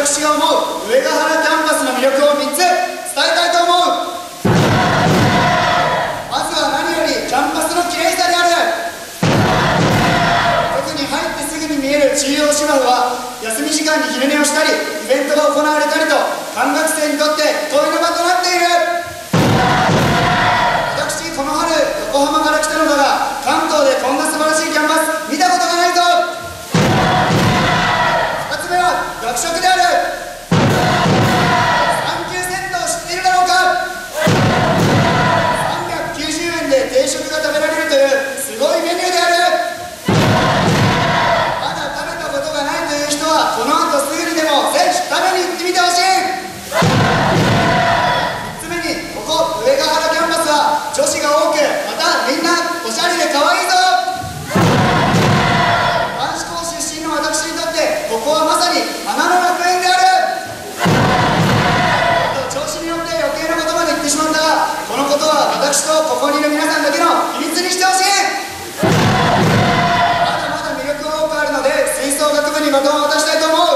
私が思う上ヶ原キャンパスの魅力を3つ伝えたいと思う。まずは何よりキャンパスのきれいさである。特に入ってすぐに見える中央芝生は休み時間に昼寝をしたりイベントが行われたりと観学生にとって憩いの場となっている。私この春横浜から来たのだが関東でこんな素晴らしいキャンパス見たことがないぞ。2つ目は学食である。サンキューセットを知っているだろうか。390円で定食が食べられるというすごいメニューである。まだ食べたことがないという人はこの後すぐにでもぜひ食べに行ってみてほしい。3つ目にここ上ヶ原キャンパスは女子が多くまたみんなおしゃれで可愛いぞ。男子校出身の私にとってここはまさに花の楽園である。調子に乗って余計なことまで言ってしまったがこのことは私とここにいる皆さんだけの秘密にしてほしい。まだまだ魅力が多くあるので吹奏楽部にバトンを渡したいと思う。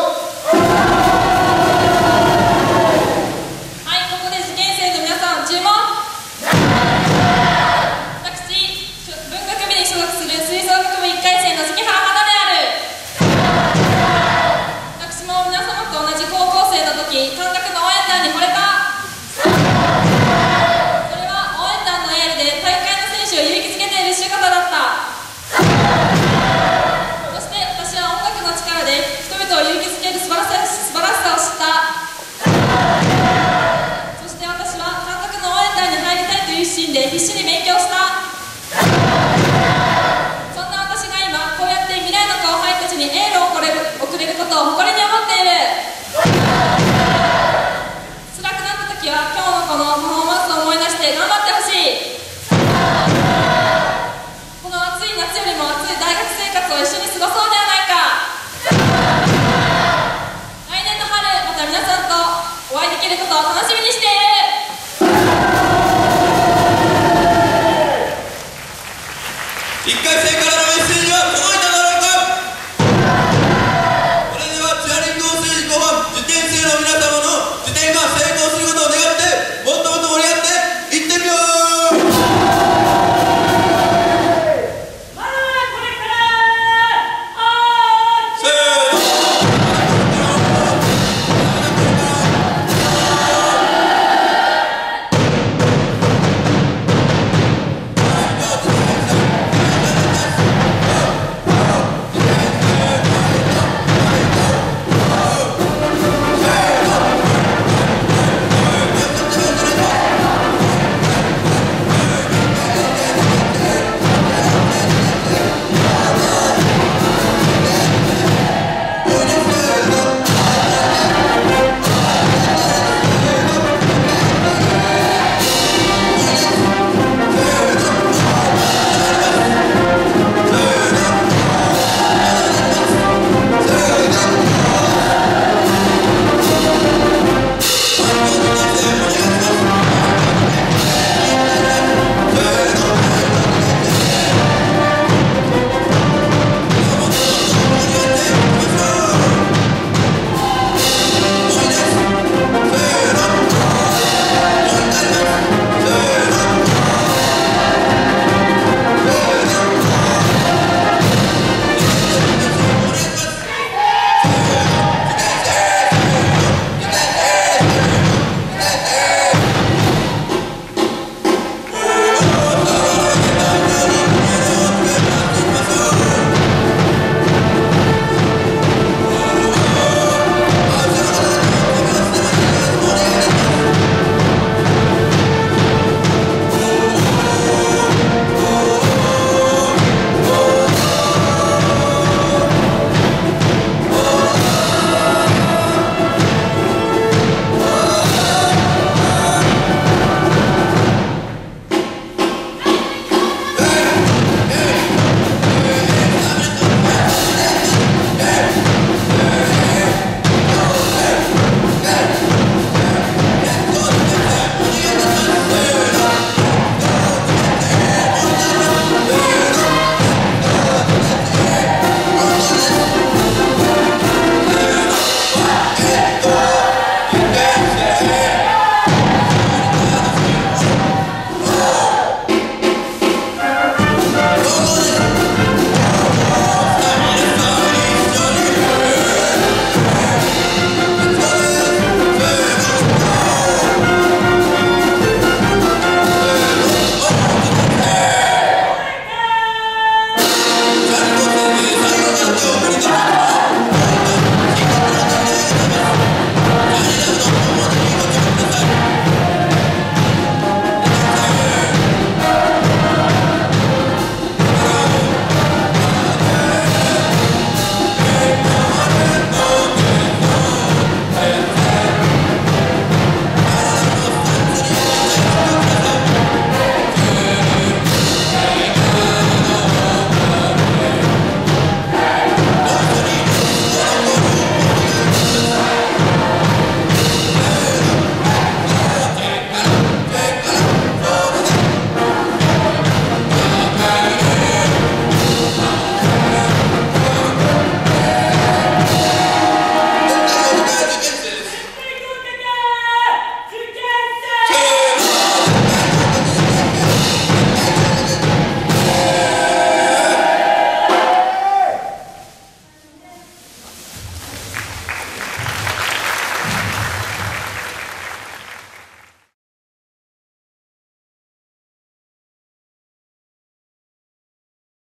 はい、ここで受験生の皆さん注目。私文学部に所属する吹奏楽部1回生の関原花である。私も皆様と同じ高校生の時